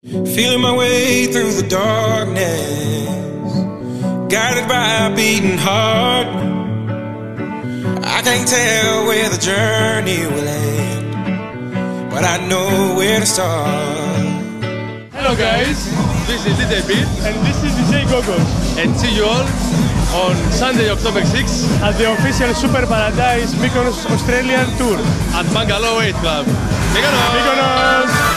Feeling my way through the darkness, guided by a beating heart. I can't tell where the journey will end, but I know where to start. Hello guys, this is DJ Beat and this is DJ Gogos, and see you all on Sunday, October 6th at the official Super Paradise Mykonos Australian Tour at Bungalow 8 Club. Mykonos!